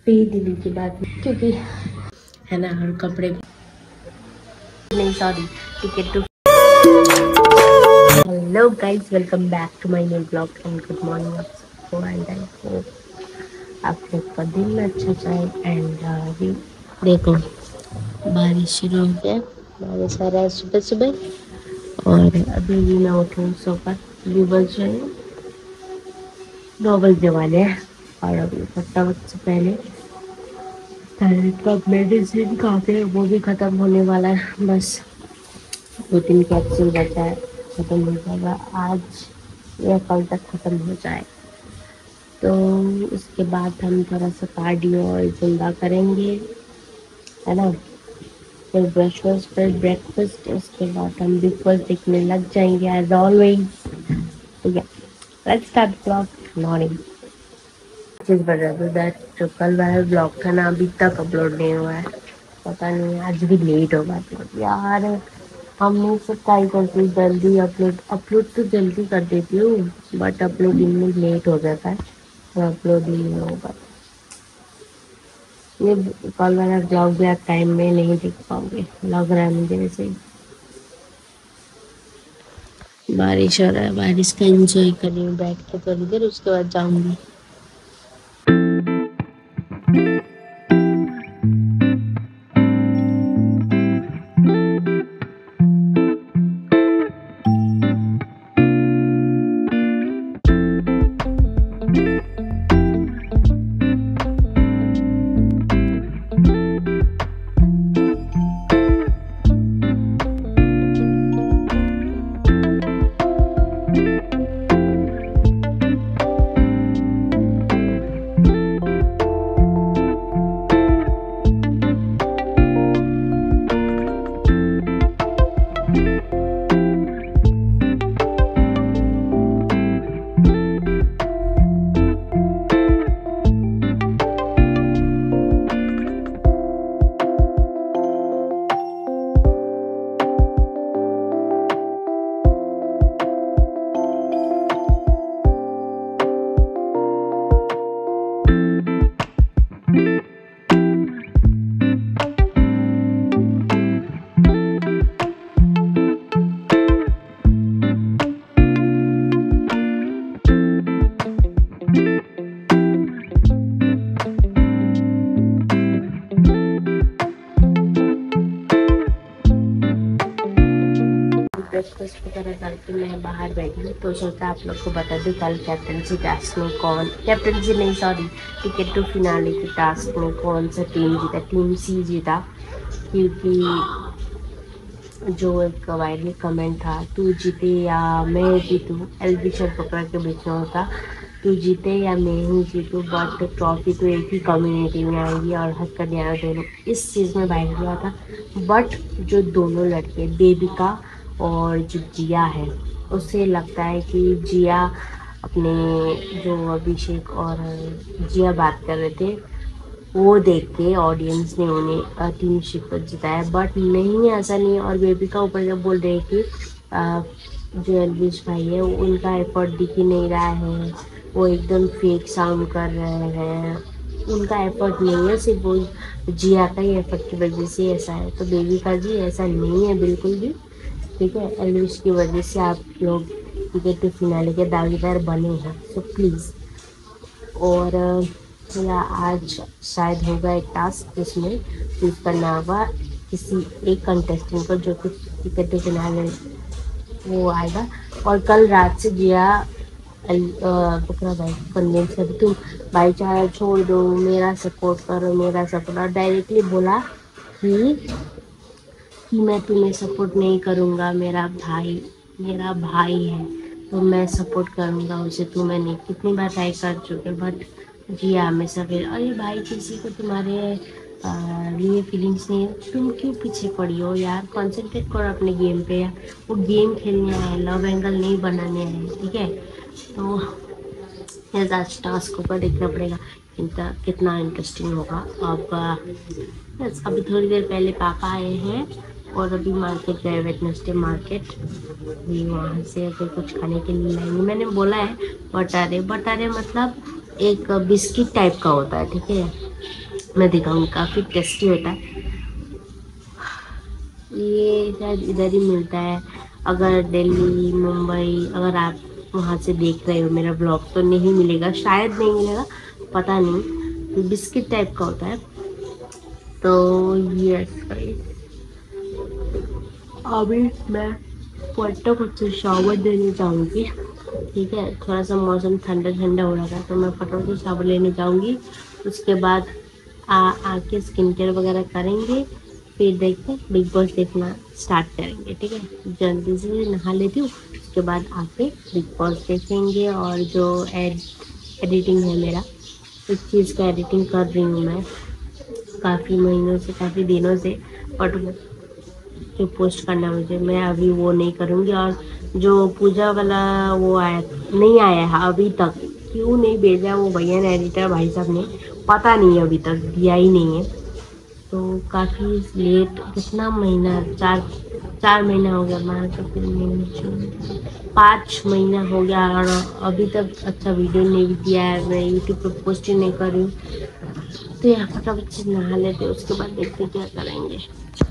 दिल्ली की बात क्योंकि है ना, और कपड़े नहीं, sorry, ticket to. Hello guys, welcome back to my new blog and good morning आपको। एंड आई होप आप लोग का दिन अच्छा जाए। एंड अभी देखो बारिश शुरू हो गया, बारिश आ रहा है सुबह सुबह। और अभी भी मैं उठूँ सोकर, अभी बज रहे हैं 9 बजने वाले हैं। और अभी फटाफट से पहले थायराइड का मेडिसिन खाते हैं, वो भी ख़त्म होने वाला है। बस 2-3 कैप्सूल बचा है, ख़त्म हो जाएगा आज या कल तक ख़त्म हो जाए। तो उसके बाद हम थोड़ा सा कार्डियो और जुम्बा करेंगे, है ना। फिर फिर ब्रेकफास्ट, उसके बाद हम बिग बॉस देखने लग जाएंगे एज ऑलवेज। तो या लेट्स स्टार्ट ब्लॉग मॉर्निंग। चीज़ बता दो दैट जो कल वाला ब्लॉग था ना, अभी तक अपलोड नहीं हुआ है। पता नहीं आज भी लेट होगा अपलोड यार। हमने सब ट्राई करती हूँ जल्दी अपलोड तो जल्दी कर देती हूँ, बट अपलोडिंग में लेट हो जाता है, तो अपलोड नहीं होगा। ये कल वाला ब्लॉग भी आप टाइम में नहीं देख पाओगे, लग रहा है मुझे वैसे ही। बारिश हो रहा है, बारिश का एंजॉय कर रही हूँ बैठ के थोड़ी देर, उसके बाद जाऊंगी। ब्रेकफास्ट वगैरह करके मैं बाहर बैठी हूँ, तो सोचा आप लोग को बता दूँ कल कैप्टनसी टास्क में कैप्टनसी नहीं, सॉरी, टिकट टू फिनाले के टास्क में कौन सा टीम जीता। टीम सी जीता, क्योंकि जो एक वायरल कमेंट था, तू जीते या मैं जीतूँ, एलबी शर्ट पकड़ के बेचना होता, तू जीते या मैं ही जीतूँ, बट ट्रॉफी तो एक ही कम्युनिटी में आएगी और हक कर दिया दोनों, इस चीज़ में वायरल हुआ था। बट जो दोनों लड़के देविका और जो जिया है, उससे लगता है कि जिया अपने जो अभिषेक और जिया बात कर रहे थे, वो देख के ऑडियंस ने उन्हें टीम शिप जिताया, बट नहीं, ऐसा नहीं। और बेबिका ऊपर जब बोल रहे हैं कि जो एलविश भाई है उनका एफर्ट दिख ही नहीं रहा है, वो एकदम फेक साउंड कर रहे हैं, उनका एफर्ट नहीं है, सिर्फ वो जिया का ही एफर्ट की वजह से ऐसा है। तो बेबिका जी, ऐसा नहीं है बिल्कुल भी, ठीक है। एलविश की वजह से आप लोग टिकट टू फिनाले के दावेदार बने हैं, सो प्लीज़। और या आज शायद होगा एक टास्क जिसमें चूज करना होगा किसी एक कंटेस्टेंट को, जो कुछ टिकट टू फिनाले वो आएगा। और कल रात से जिया बकरा भाई कन्विंस कर, तुम भाईचारा छोड़ दो, मेरा सपोर्ट करो, मेरा सपोर्ट, और डायरेक्टली बोला कि मैं तुम्हें सपोर्ट नहीं करूँगा, मेरा भाई है तो मैं सपोर्ट करूँगा उसे, तुम्हें नहीं। कितनी बार ट्राई कर चुके, बट जी हमेशा फिर, अरे भाई किसी को तुम्हारे लिए फीलिंग्स नहीं है, तुम क्यों पीछे पड़ी हो यार, कंसंट्रेट करो अपने गेम पे यार, वो गेम खेलने है, लव एंगल नहीं बनाने हैं, ठीक है। तो आज टास्क ऊपर देखना पड़ेगा कितना इंटरेस्टिंग होगा। अब बस अभी थोड़ी देर पहले पापा आए हैं और अभी मार्केट गए, वेडनेसडे मार्केट, भी वहाँ से अगर कुछ खाने के लिए लाएंगे। मैंने बोला है बटारे मतलब एक बिस्किट टाइप का होता है, ठीक है, मैं दिखाऊंगी, काफ़ी टेस्टी होता है। ये शायद इधर ही मिलता है, अगर दिल्ली मुंबई अगर आप वहाँ से देख रहे हो मेरा ब्लॉग तो नहीं मिलेगा, शायद नहीं मिलेगा, पता नहीं। बिस्किट टाइप का होता है। तो ये अभी मैं फटाफट से शावर लेने जाऊंगी, ठीक है, थोड़ा सा मौसम ठंडा ठंडा हो रहा था तो मैं फटाफट से शावर लेने जाऊंगी। उसके बाद आके स्किन केयर वगैरह करेंगे, फिर देखते बिग बॉस देखना स्टार्ट करेंगे, ठीक है। जल्दी से नहा लेती हूँ, उसके बाद आके बिग बॉस देखेंगे। और जो एडिटिंग है मेरा, इस चीज़ का एडिटिंग कर रही हूँ मैं काफ़ी महीनों से, काफ़ी दिनों से, बट जो पोस्ट करना मुझे, मैं अभी वो नहीं करूँगी। और जो पूजा वाला वो आया नहीं आया है अभी तक, क्यों नहीं भेजा वो भैया ने, एडिटर भाई साहब ने, पता नहीं, अभी तक दिया ही नहीं है। तो काफ़ी लेट, कितना महीना, चार महीना हो गया, मार्च अप्रैल मई जून, 5 महीना हो गया और अभी तक अच्छा वीडियो नहीं दिया है। मैं यूट्यूब पर पोस्ट ही नहीं कर रही हूँ। तो यहाँ फटाफट से नहा लेते, उसके बाद देखते क्या करेंगे।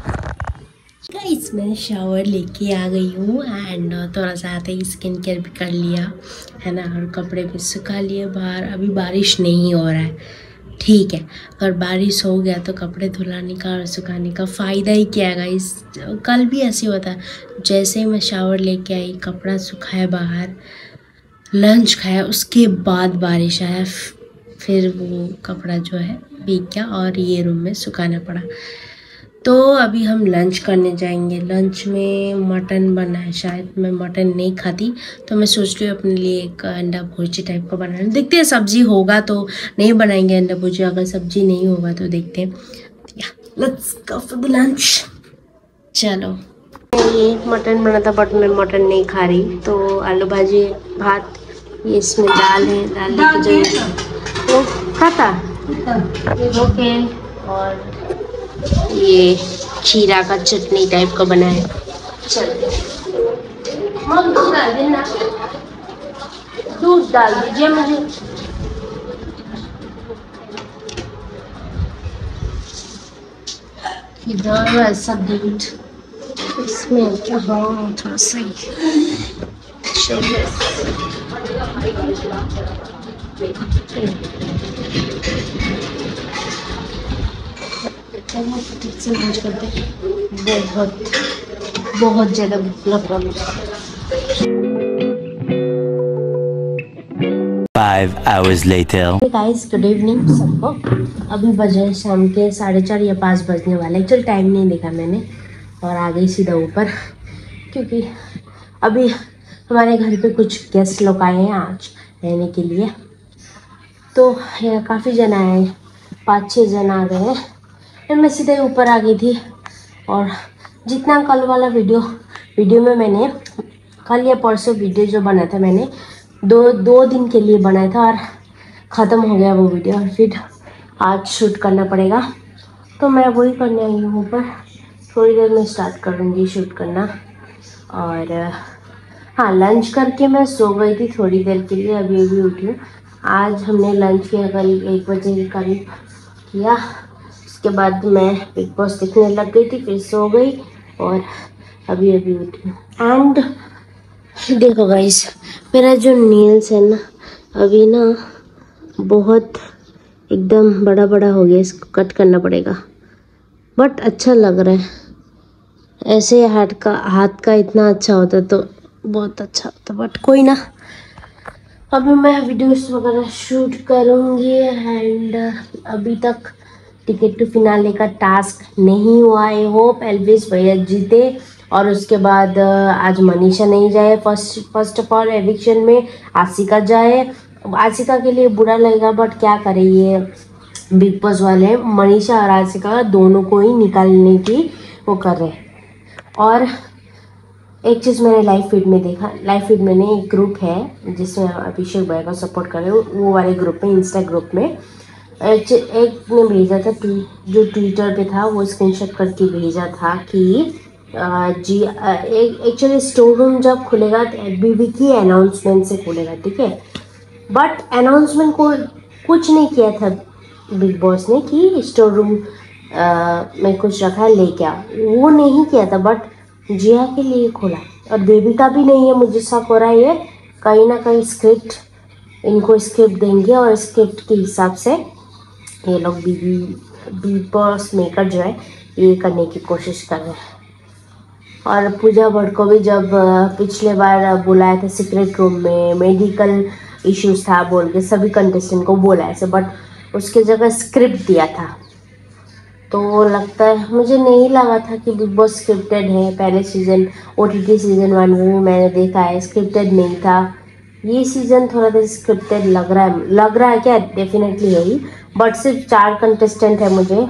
गाइस मैं शावर लेके आ गई हूँ एंड थोड़ा सा आते ही स्किन केयर भी कर लिया है ना, और कपड़े भी सुखा लिए बाहर। अभी बारिश नहीं हो रहा है, ठीक है, अगर बारिश हो गया तो कपड़े धुलाने का और सुखाने का फ़ायदा ही क्या है गाइस। कल भी ऐसे होता, जैसे ही मैं शावर लेके आई, कपड़ा सुखाया बाहर, लंच खाया, उसके बाद बारिश आया, फिर वो कपड़ा जो है भीग गया और ये रूम में सुखाना पड़ा। तो अभी हम लंच करने जाएंगे। लंच में मटन बना है, शायद मैं मटन नहीं खाती तो मैं सोच रही हूँ अपने लिए एक अंडा भुर्जी टाइप का बनाना। देखते हैं सब्जी होगा तो नहीं बनाएंगे अंडा भुर्जी, अगर सब्जी नहीं होगा तो देखते हैं। Let's go for the lunch. चलो, ये मटन बना था बट मैं मटन नहीं खा रही, तो आलू भाजी भात, ये इसमें दाल है, दाल की जो वो खाता ओके। और ये खीरा का चटनी टाइप का बना है। चलिए दूध डाल देना, दूध डाल दीजिए मुझे। इधर ऐसा दूध, इसमें क्या, हाँ थोड़ा सा से लंच करते, बहुत ज़्यादा भूख लग रहा मुझे। 5 hours later. Guys good evening सबको। अभी बजे शाम के 4:30 या 5 बजने वाले, चल टाइम नहीं देखा मैंने और आ गई सीधा ऊपर, क्योंकि अभी हमारे घर पे कुछ गेस्ट लोग आए हैं आज रहने के लिए। तो काफ़ी जन आए हैं, 5-6 जन आ गए हैं, फिर मैं सीधे ऊपर आ गई थी। और जितना कल वाला वीडियो में मैंने कल या परसों वीडियो जो बना था, मैंने दो दिन के लिए बनाया था और ख़त्म हो गया वो वीडियो, और फिर आज शूट करना पड़ेगा। तो मैं वही करने आई हूँ ऊपर, थोड़ी देर में स्टार्ट करूँगी शूट करना। और हाँ, लंच करके मैं सो गई थी थोड़ी देर के लिए, अभी उठी हूँ। आज हमने लंच किया करीब 1 बजे के करीब किया, उसके बाद मैं बिग बॉस देखने लग गई थी, फिर सो गई और अभी उठी हूँ। एंड देखो गाइस, मेरा जो नेल्स है ना, अभी ना बहुत एकदम बड़ा हो गया, इसको कट करना पड़ेगा। बट अच्छा लग रहा है, ऐसे हाथ का इतना अच्छा होता तो बहुत अच्छा होता, बट कोई ना, अभी मैं वीडियोस वगैरह शूट करूँगी। एंड अभी तक टिकट टू फिनाले का टास्क नहीं हुआ। आई होप एल्विस भैया जीते और उसके बाद आज मनीषा नहीं जाए। फर्स्ट ऑफ ऑल एविक्शन में आशिका जाए। आशिका के लिए बुरा लगेगा, बट क्या करे, ये बिग बॉस वाले मनीषा और आशिका दोनों को ही निकालने की वो कर रहे हैं। और एक चीज़ मैंने लाइव फीड में देखा, लाइव फीड में एक ग्रुप है जिसमें अभिषेक भाई का सपोर्ट कर रहे हो, वो वाले ग्रुप में, इंस्टा ग्रुप में एक ने भेजा था, जो ट्विटर पे था, वो स्क्रीनशॉट करके भेजा था कि जी एक्चुअली स्टोर रूम जब खुलेगा तो एफबीबी की अनाउंसमेंट से खुलेगा, ठीक है। बट अनाउंसमेंट को कुछ नहीं किया था बिग बॉस ने कि स्टोर रूम में कुछ रखा है लेके आओ, वो नहीं किया था। बट जिया के लिए खोला और बेबी का भी नहीं है। मुझे शक हो रहा है ये कहीं ना कहीं स्क्रिप्ट, इनको स्क्रिप्ट देंगे और स्क्रिप्ट के हिसाब से ये लोग बिग बॉस मेकर जो है ये करने की कोशिश कर रहे हैं। और पूजा भट्ट को भी जब पिछले बार बुलाया था सीक्रेट रूम में, मेडिकल इश्यूज था बोल के सभी कंटेस्टेंट को बोला ऐसे, बट उसके जगह स्क्रिप्ट दिया था। तो लगता है, मुझे नहीं लगा था कि बिग बॉस स्क्रिप्टेड है। पहले सीजन OTT सीजन 1 में भी मैंने देखा है स्क्रिप्टेड नहीं था। ये सीजन थोड़ा सा स्क्रिप्टेड लग रहा है क्या, डेफिनेटली है ही। बट सिर्फ 4 कंटेस्टेंट है, मुझे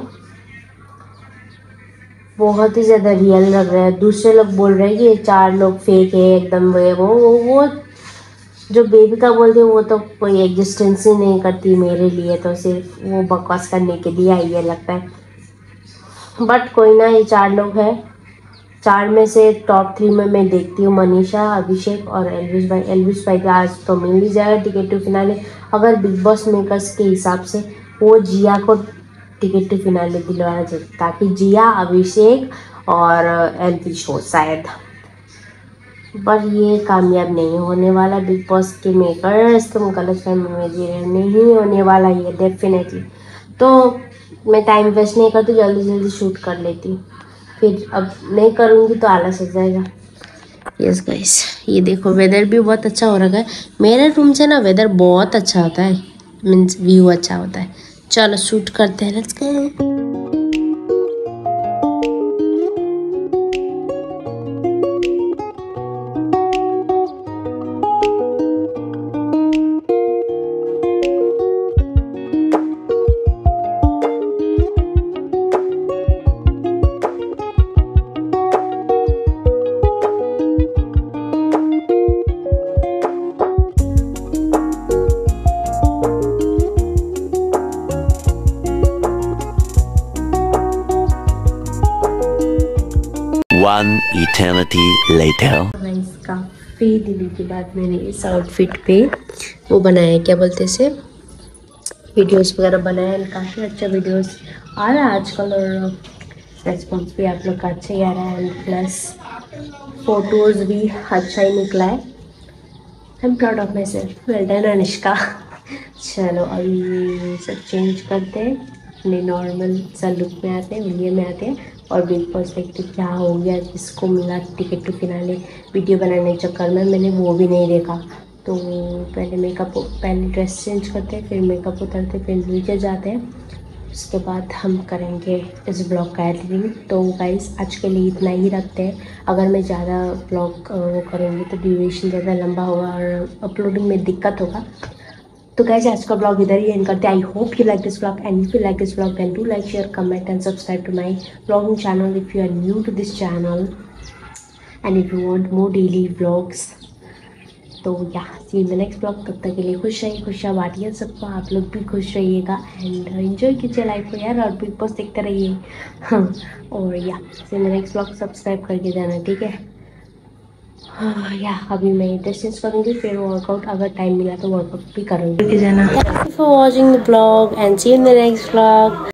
बहुत ही ज़्यादा रियल लग रहा है। दूसरे लोग बोल रहे हैं कि ये 4 लोग फेक है एकदम। वो जो बेबी का बोलते हैं वो तो कोई एग्जिस्टेंस ही नहीं करती मेरे लिए, तो सिर्फ वो बकवास करने के लिए आई है लगता है। बट कोई ना, ये 4 लोग हैं। 4 में से टॉप 3 में मैं देखती हूँ मनीषा, अभिषेक और एल्विश भाई। एल्विश भाई का आज तो मिल ही जाएगा टिकट टू फिनाले, अगर बिग बॉस मेकर्स के हिसाब से वो जिया को टिकट टू फिनाले दिलवाना चाहिए, ताकि जिया, अभिषेक और एल्विश हो शायद। पर ये कामयाब नहीं होने वाला। बिग बॉस के मेकर्स, तुम गलत फहमी में जी रहे, नहीं होने वाला ये डेफिनेटली। तो मैं टाइम वेस्ट नहीं करती, जल्दी जल्दी शूट कर लेती हूँ, फिर अब नहीं करूँगी तो आलस हो जाएगा। यस गाइस, ये देखो वेदर भी बहुत अच्छा हो रखा है। मेरे रूम से ना वेदर बहुत अच्छा होता है, मीन्स व्यू अच्छा होता है। चलो शूट करते हैं, लेट्स गो। 1 eternity later. काफ़ी दिनों के बाद मैंने इस आउटफिट पे वो बनाया, क्या बोलते हैं इसे, वीडियोस वगैरह बनाया। काफ़ी अच्छा वीडियोस आ रहा है आजकल और रेस्पॉन्स भी आप लोग का अच्छा ही आ रहा है, एंड प्लस फोटोज़ भी अच्छा ही निकला है। I am proud of myself, well done Anushka. चलो अभी सब चेंज करते हैं, अपने नॉर्मल सा लुक में आते हैं, वीडियो में आते हैं और बिग बॉस देखते क्या हो गया, किसको मिला टिकट टू फिनाले। वीडियो बनाने के चक्कर में मैंने वो भी नहीं देखा। तो पहले ड्रेस चेंज करते हैं, फिर मेकअप उतरते, फिर नीचे जाते हैं, उसके बाद हम करेंगे इस ब्लॉग का एडिटिंग। तो गाइस आज के लिए इतना ही रखते हैं। अगर मैं ज़्यादा ब्लॉग वो करूँगी तो ड्यूरेशन ज़्यादा लंबा होगा और अपलोडिंग में दिक्कत होगा। तो गाइस आज का ब्लॉग इधर ही एंड करते हैं। I hope you like this blog, and if you like this blog then do like, share, comment and subscribe to my blogging channel if you are new to this channel, and if you want more daily blogs. तो या see in the next blog. तब तक के लिए खुश रहिए, खुशियाँ बांटिए सबको, आप लोग भी खुश रहिएगा एंड एंजॉय कीजिए लाइफ को यार, और बिग बॉस देखते रहिए। हाँ, और या see in the next blog, subscribe करके जाना, ठीक है। हाँ या अभी मैं ड्रेस चेंज करूँगी, फिर वर्कआउट अगर टाइम मिला तो वर्कआउट भी करूँगी। जाना। Thank you for watching the blog and see in the next blog.